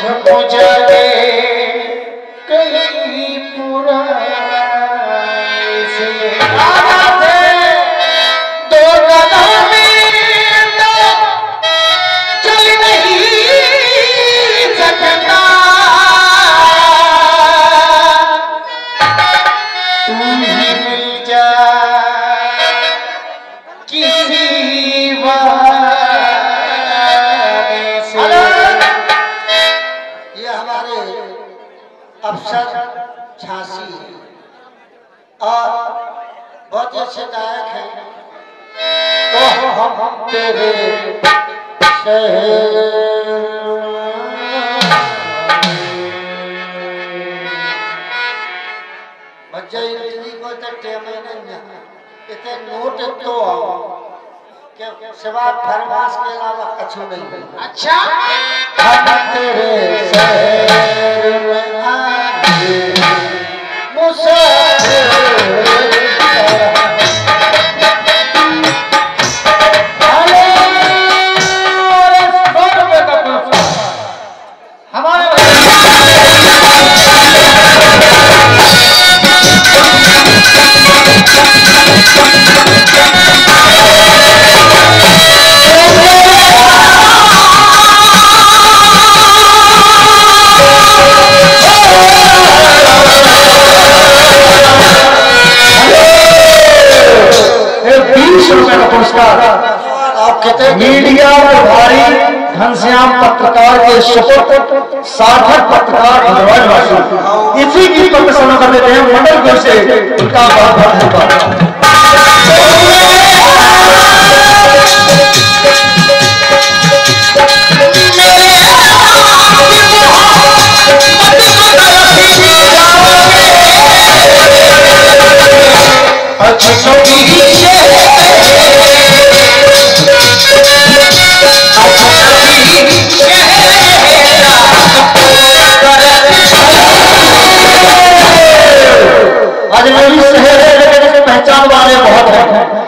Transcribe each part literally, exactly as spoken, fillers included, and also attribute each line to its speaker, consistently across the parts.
Speaker 1: जब जागे कहीं पुराने से दो कदम में चल नहीं सकता तू ही मिल जा किसी बहाने से।
Speaker 2: ये हमारे अफसर झांसी और बहुत ही अच्छे गायक हैं।
Speaker 1: तो हम तेरे शहर
Speaker 2: बच्चे इतनी को तो टेम नहीं है इतने नोट तो के सिवा फरमाश के अलावा कुछ नहीं।
Speaker 1: अच्छा हम तेरे शहर में आए मुसाफिर हमारे मीडिया प्रभारी घनश्याम पत्रकार के सुपुत्र सार्थक पत्रकार भद्रवाही वासी इसी की पत्र समझ कर देते हैं मंडल की ओर से उनका बहुत बहुत धन्यवाद। अजमेरी शहर पहचान वाले बहुत हैं।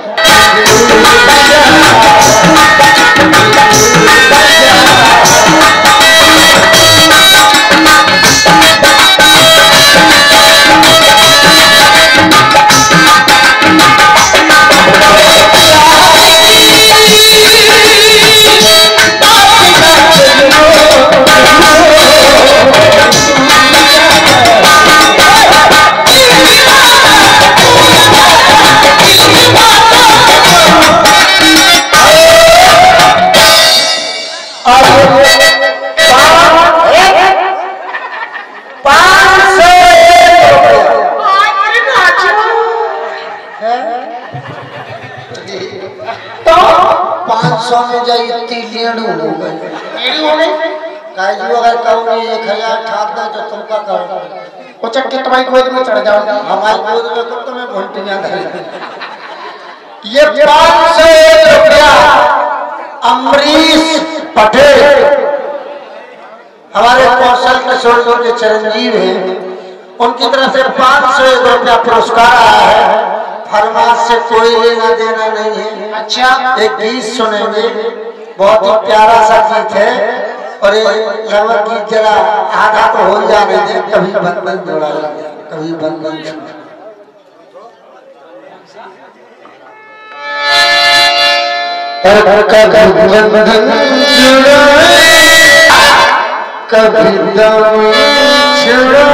Speaker 2: एक हजार ठाक दे तो तुमका कर
Speaker 1: वो चक्के तुम्हारी गोद में चढ़ जाओ
Speaker 2: हमारी गोद में तो तुम्हें भोंटियां धरे।
Speaker 1: ये पाँच सौ रुपया अमरीश पटेल
Speaker 2: हमारे कौशल किशोर के चिरंजीव हैं उनकी तरफ से पाँच सौ रुपया पुरस्कार आया है। फरमाश से कोई लेना देना नहीं है।
Speaker 1: अच्छा
Speaker 2: एक गीत सुनेंगे बहुत ही प्यारा सा गीत है और ये लगभग गीत जरा आधा तो हो जाने दे कभी बंधन जोड़ा कभी बंधन
Speaker 1: कभी बंधन कभी दम छुड़ा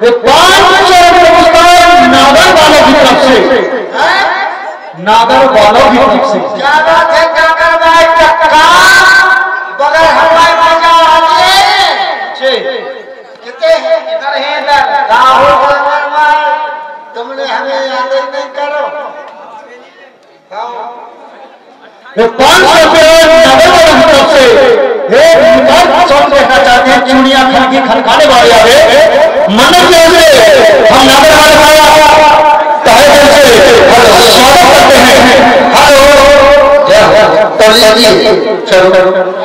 Speaker 1: ये पांच चरण पुरस्कार नागर वालों की तरफ से, नागर वालों की तरफ से।
Speaker 2: क्या बात है नागर भाई टक्का बगैर हलवाई मजा आलिए कितने इधर है इधर राहुल नागर भाई तुमने हमें याद ही नहीं करो।
Speaker 1: ये पांच सौ रुपये नागर वालों की तरफ से एक निकाल सॉन्ग देखना चाहते हैं। चूड़ियां खनकी खनकाने वाले आवे मन्नत से हम नागर वाले का तहे दिल से स्वागत करते हैं। हेलो क्या तबलीगी चलो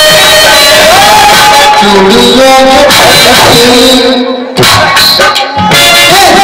Speaker 2: चूड़ियों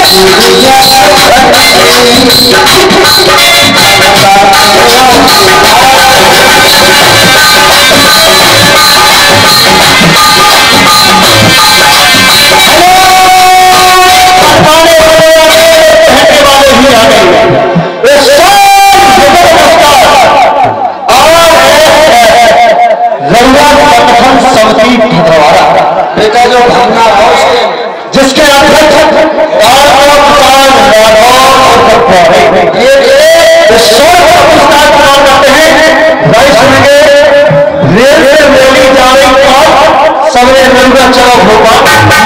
Speaker 2: बेटा जो भावना है
Speaker 1: जिसके अंदर सबने नंगा चलो भोपाल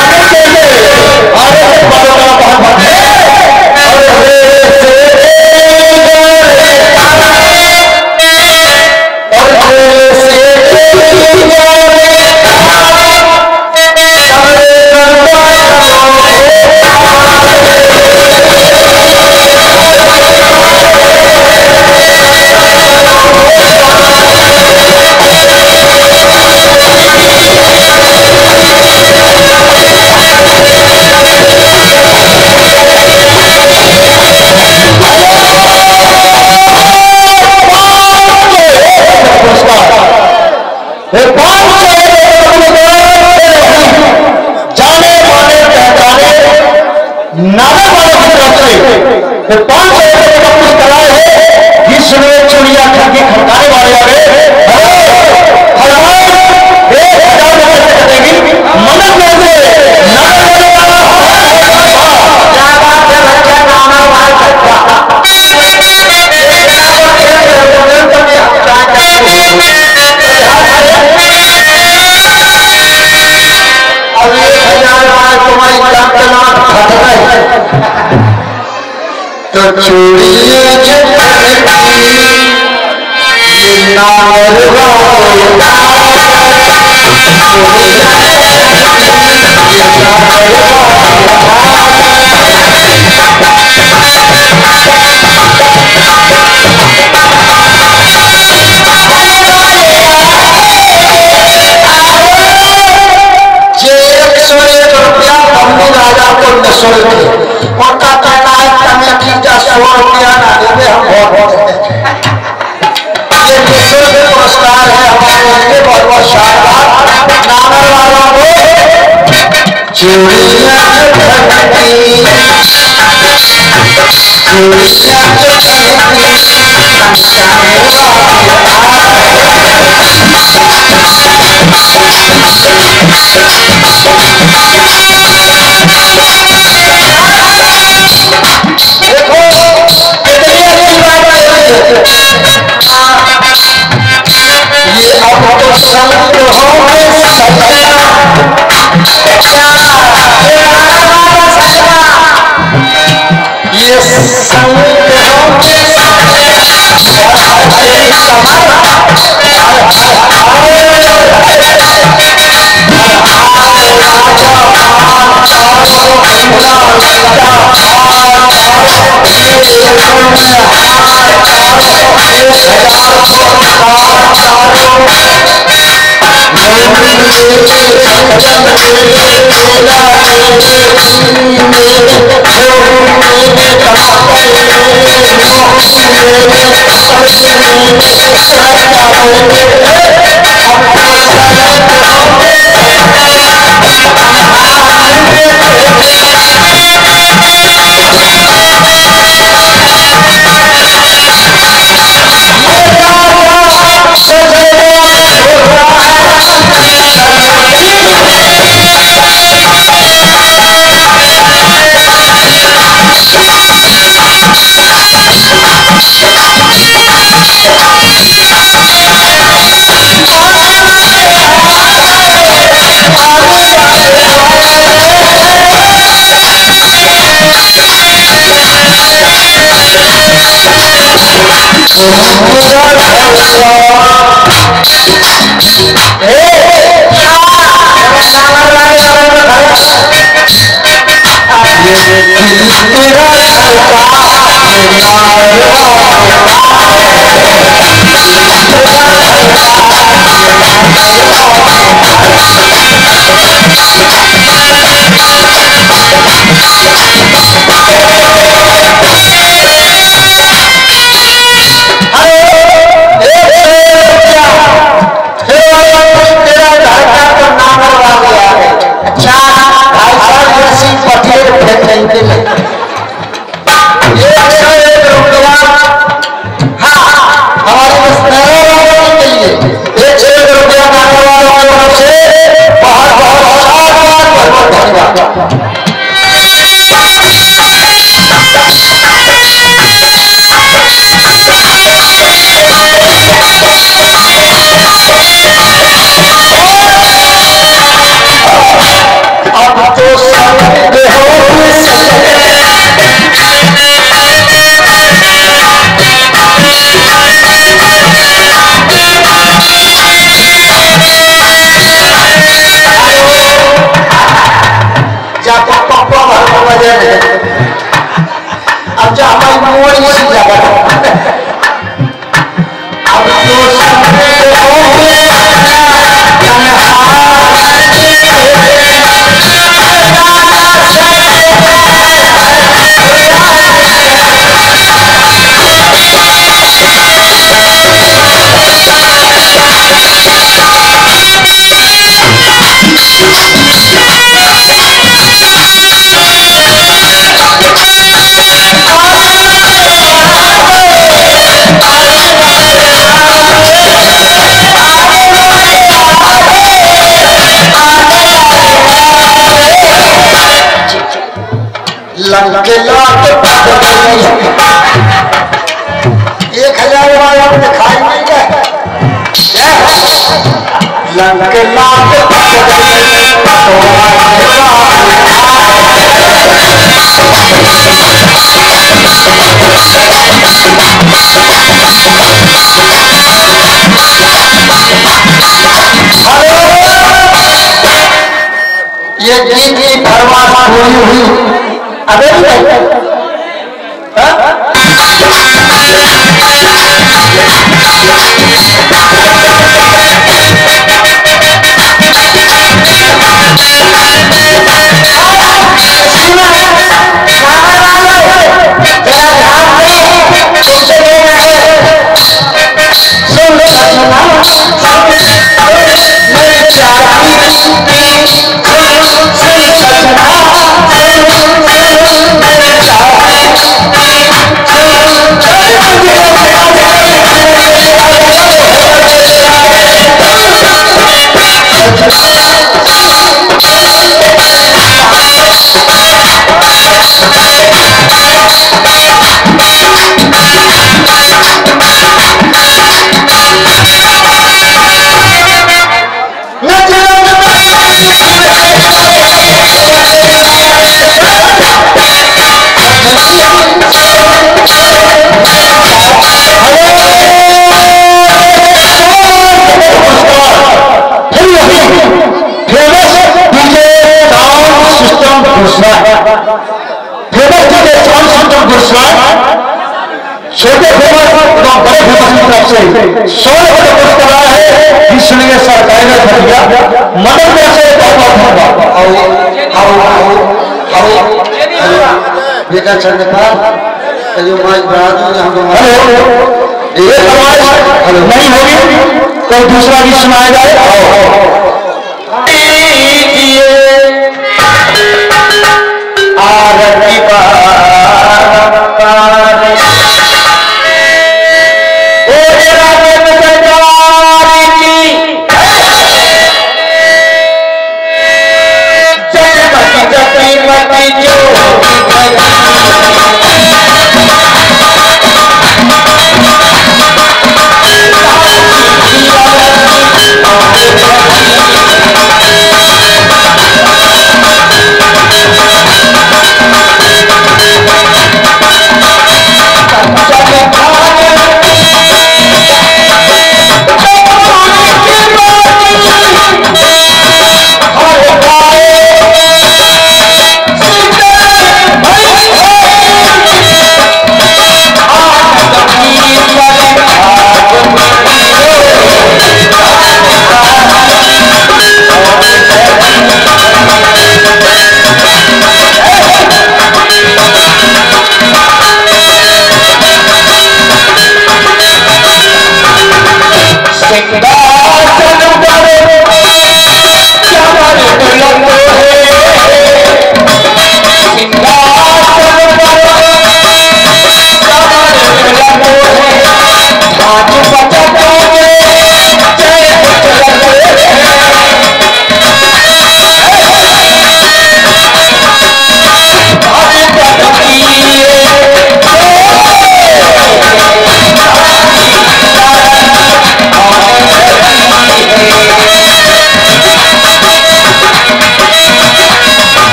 Speaker 1: चुड़िया ठगी खड़काने वाले आ गए
Speaker 2: तो चूड़िया राजा को नशो उनका कहना है कमेटी का सौ रुपया ना देवे हम बहुत ये निःशुल्क पुरस्कार है हमारे लिए बहुत बहुत शानदार नागर वालों को चूड़िया देखो कितनी अच्छी बात है ये अब तो संत होंगे सजना ये संत होंगे
Speaker 1: पटिए फेंक नहीं ले एक सौ एक रुपया हाँ हमारे बस के लिए एक सौ एक रुपया मांगने वालों की तरफ से बहुत बहुत धन्यवाद। अब तो संग अब जा हमारी मोड़ मोड़ जगह अब तो संग लंके लाके एक हजार वाला आपने खाई नहीं गए लंके लाके ये दिन की परवाह हुई हुई अबे छोटे फेमस और बड़े फेमस की तरफ से सौ रुपये पुरस्कार आया है इसलिए सरकार ने खरीदा मदद में से बहुत बहुत बेटा चंद्रपाल जो माइक बढ़ा दूंगा हम ये समाज नहीं होगी तो दूसरा भी सुनाया जाए आरती Oh,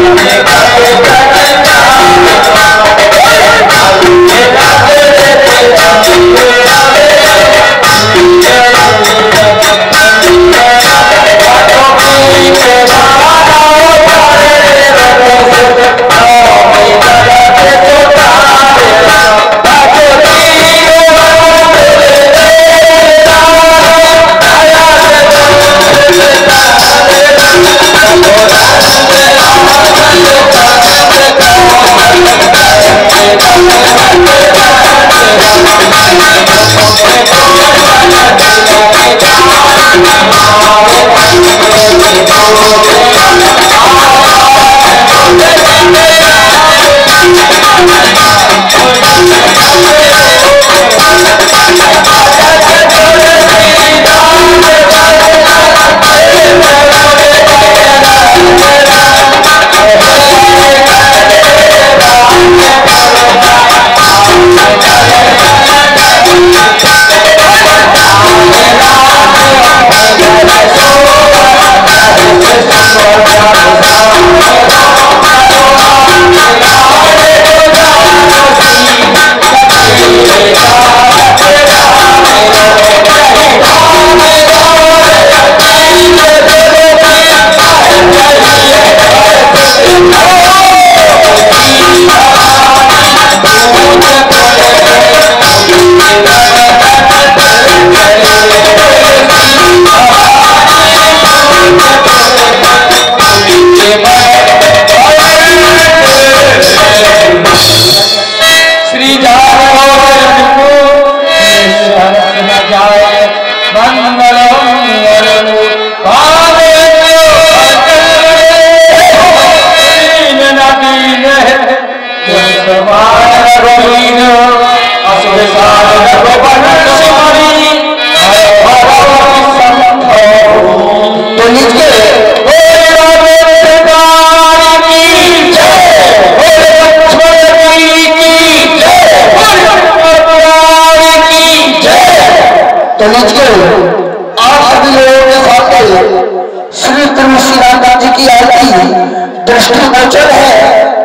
Speaker 1: दृष्टिगोचर है।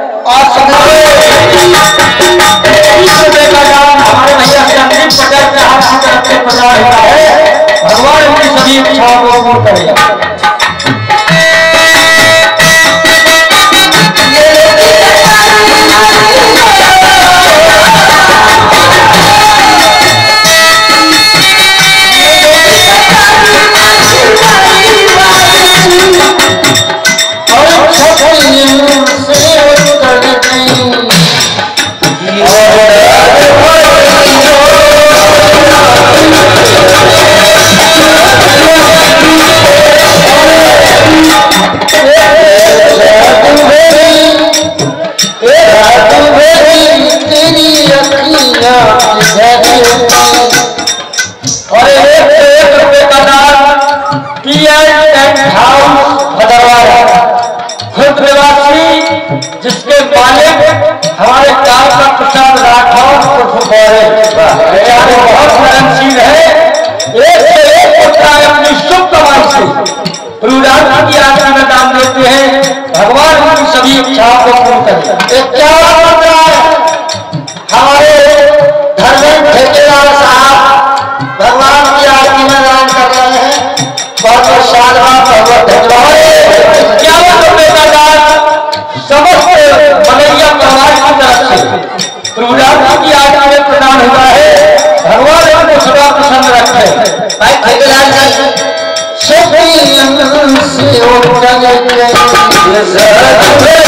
Speaker 1: आप हमारे भैया से अंतिम पटक में हाथ की तरफ से प्रचार हुआ है। भगवान उनकी सभी इच्छाओं को पूर्ण करेगा। और एक एक रुपए का दान किया खुद निवासी जिसके मालिक हमारे गांव का प्रसाद राठौर बहुत सहनशील है। एक से एक पुत्र अपनी शुभ कमाई से रुदान की आज्ञा में दान देते हैं। भगवान उनकी सभी इच्छाओं को पूर्ण करें। एक क्या बन रहा है हमारे धर्मेंद्र ठेकेदार साहब भगवान की आरती में दान कर रहे हैं। बहुत बहुत साधुवाद बहुत धन्यवाद। क्या रुपए का दान समस्त मलैया परिवार की तरफ से प्रभुदास की आज्ञा में प्रदान हुआ है। भगवान उनको सदा प्रसन्न रखे। भाई ठेकेदार जी